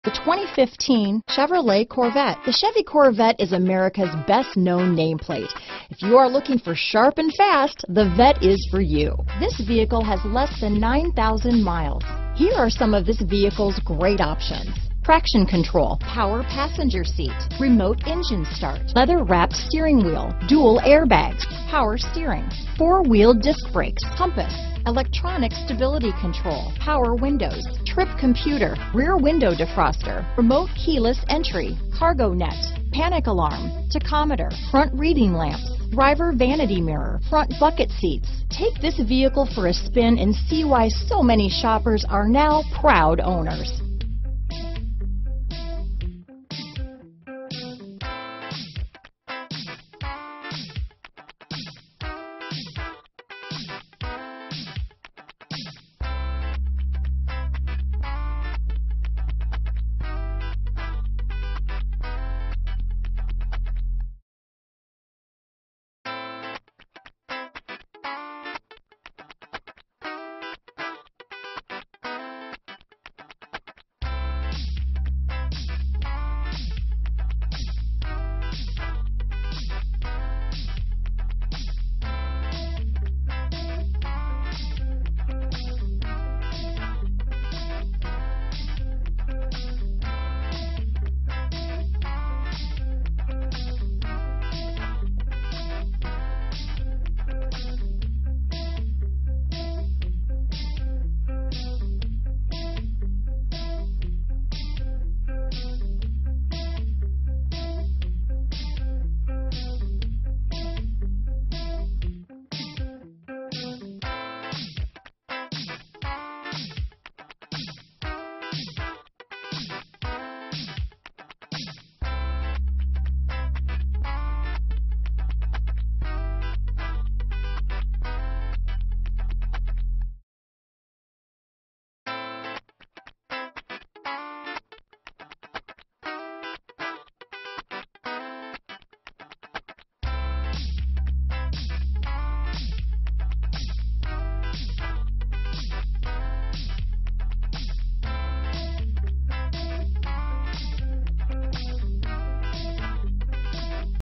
The 2015 Chevrolet Corvette. The Chevy Corvette is America's best-known nameplate. If you are looking for sharp and fast, the Vette is for you. This vehicle has less than 9,000 miles. Here are some of this vehicle's great options: traction control, power passenger seat, remote engine start, leather-wrapped steering wheel, dual airbags, power steering, four-wheel disc brakes, compass, electronic stability control, power windows, trip computer, rear window defroster, remote keyless entry, cargo net, panic alarm, tachometer, front reading lamps, driver vanity mirror, front bucket seats. Take this vehicle for a spin and see why so many shoppers are now proud owners.